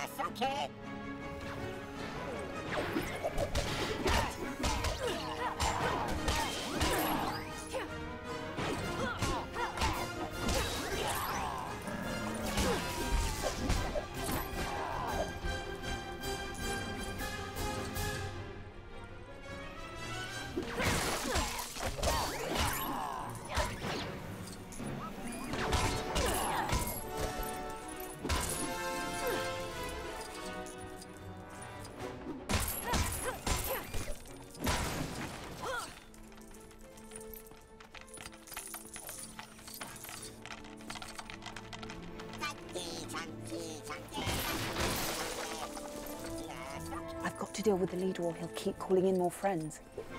Yes, okay. I've got to deal with the leader or he'll keep calling in more friends.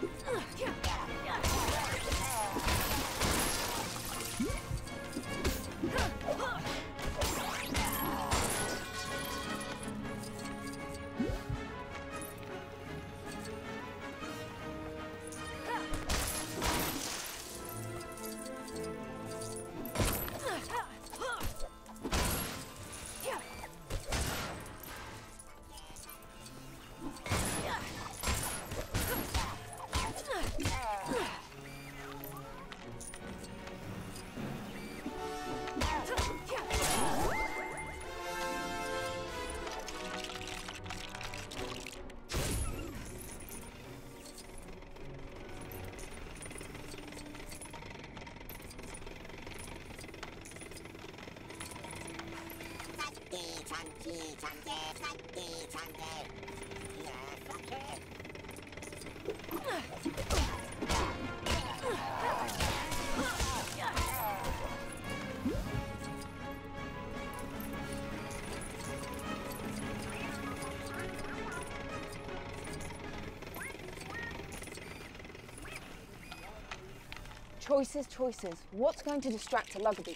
Choices, choices. What's going to distract a luggerby?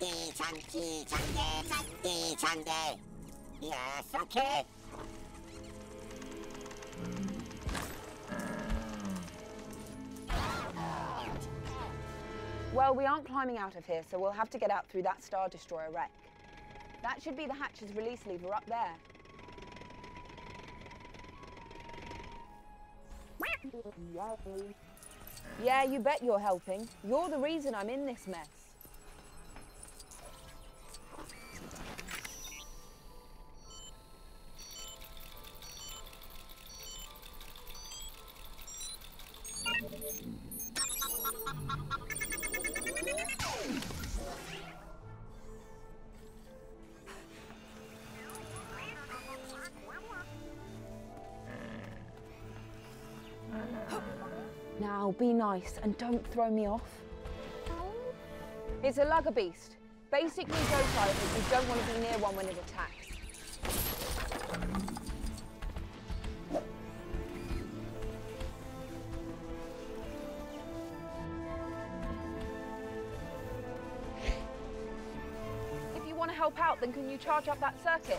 Yes, okay. Well, we aren't climbing out of here, so we'll have to get out through that Star Destroyer wreck. That should be the hatch's release lever up there. Yeah, you bet you're helping. You're the reason I'm in this mess. Now, be nice and don't throw me off. It's a lugger beast. Basically docile, but you don't want to be near one when it attacks. If you want to help out, then can you charge up that circuit?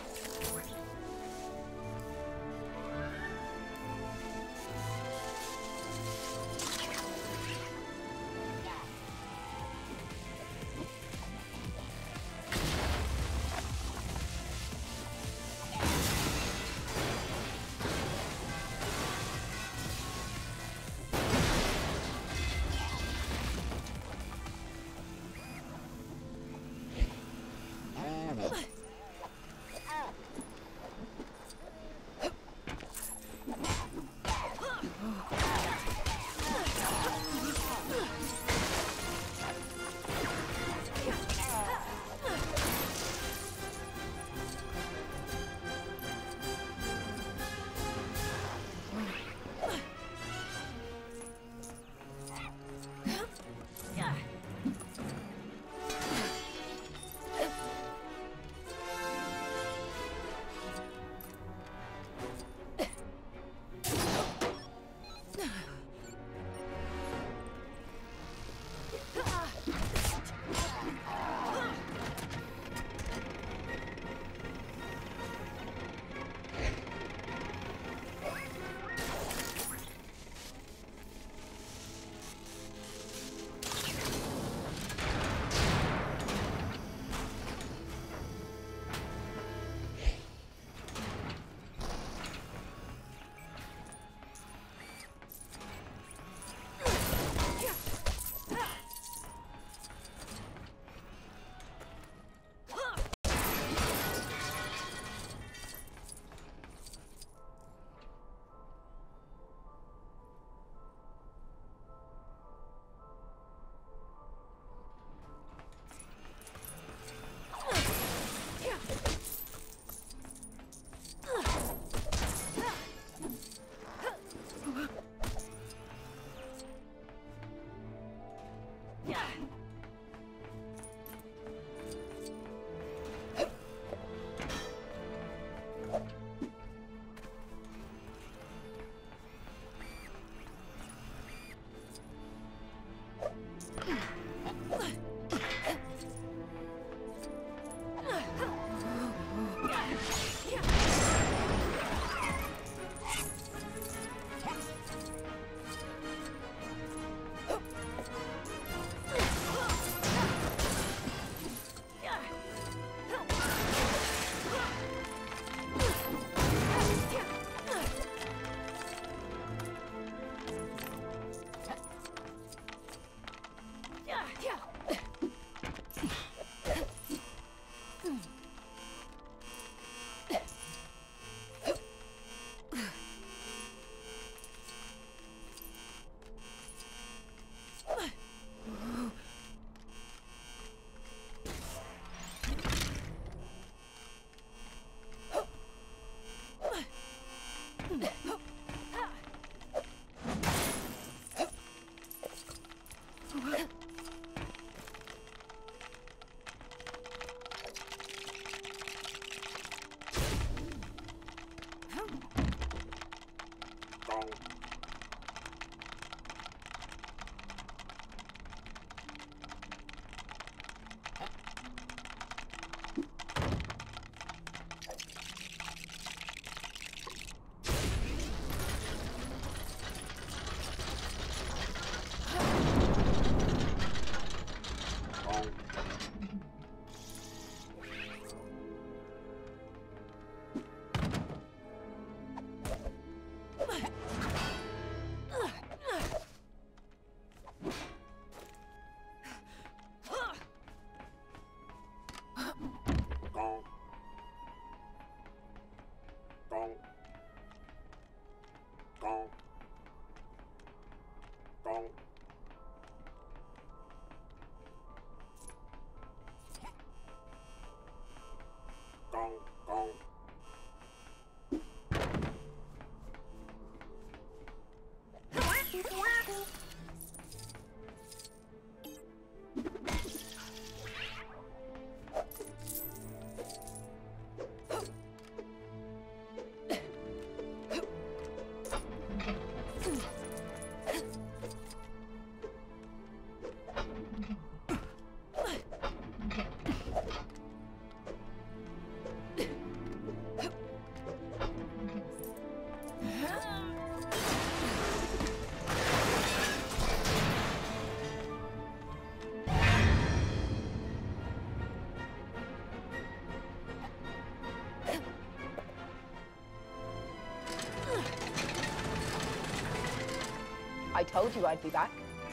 I told you I'd be back.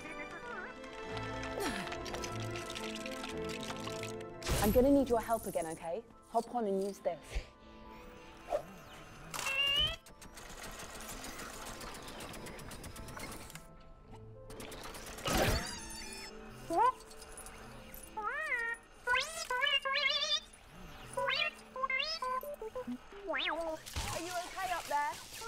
I'm gonna need your help again, okay? Hop on and use this. Are you okay up there?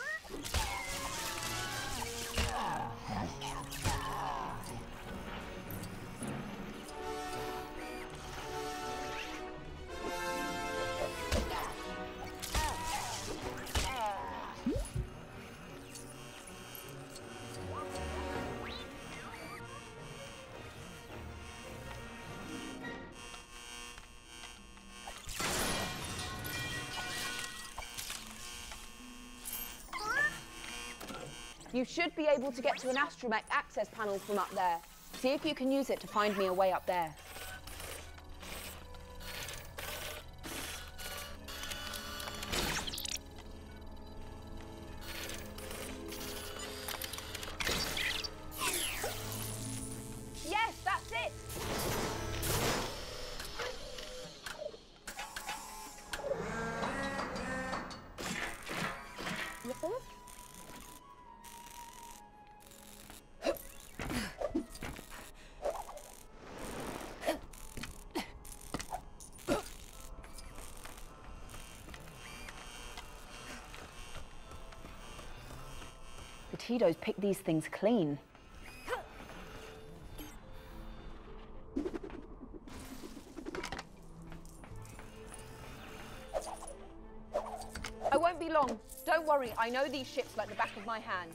You should be able to get to an astromech access panel from up there. See if you can use it to find me a way up there. Yes, that's it! Tito's pick these things clean. I won't be long. Don't worry, I know these ships like the back of my hand.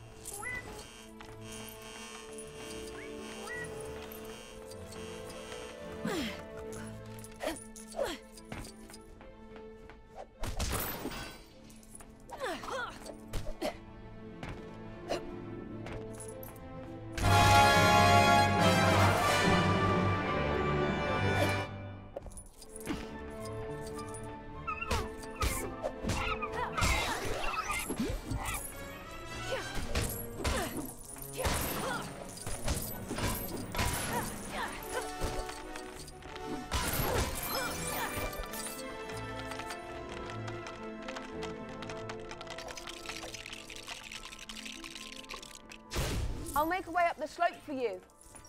I'll make a way up the slope for you.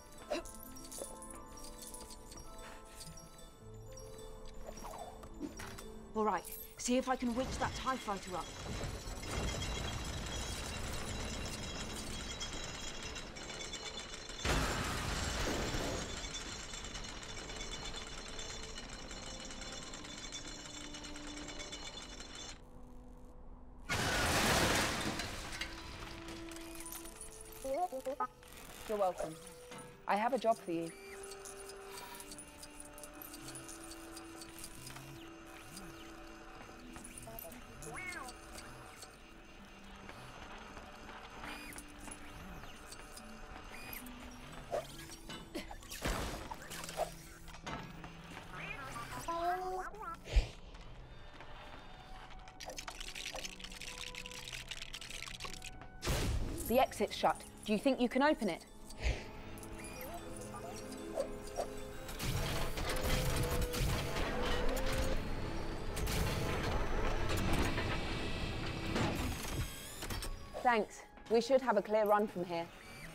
All right, see if I can winch that TIE fighter up. You're welcome. I have a job for you. The exit's shut. Do you think you can open it? Thanks. We should have a clear run from here.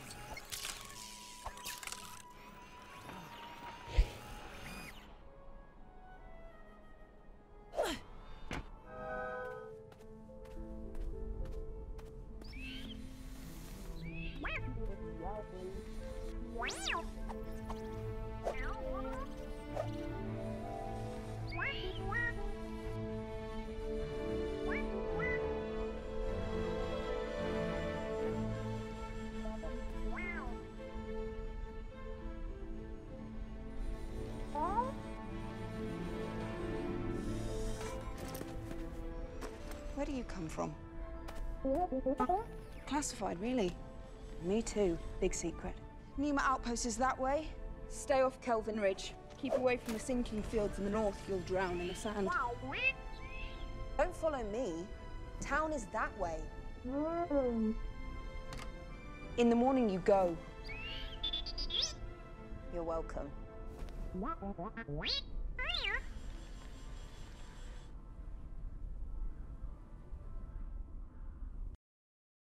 Where do you come from? Classified, really? Me too. Big secret. Nima Outpost is that way. Stay off Kelvin Ridge. Keep away from the sinking fields in the north. You'll drown in the sand. Don't follow me. Town is that way. In the morning you go. You're welcome.